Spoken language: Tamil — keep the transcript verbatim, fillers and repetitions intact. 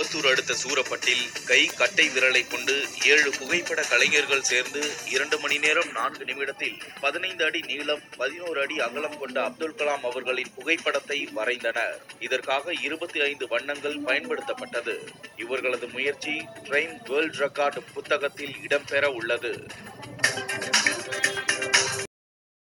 அம்பத்தூர் அடுத்த சூரப்பட்டில் கை கட்டை விரலை கொண்டு ஏழு புகைப்பட கலைஞர்கள் சேர்ந்து இரண்டு மணி நேரம் நான்கு நிமிடத்தில் பதினைந்து அடி நீளம் பதினோரு அடி அகலம் கொண்ட அப்துல் கலாம் அவர்களின் புகைப்படத்தை வரைந்தனர். இதற்காக இருபத்தி ஐந்து வண்ணங்கள் பயன்படுத்தப்பட்டது. இவர்களது முயற்சி கிரைம் வேர்ல்ட் ரெக்கார்டு புத்தகத்தில் இடம்பெற உள்ளது.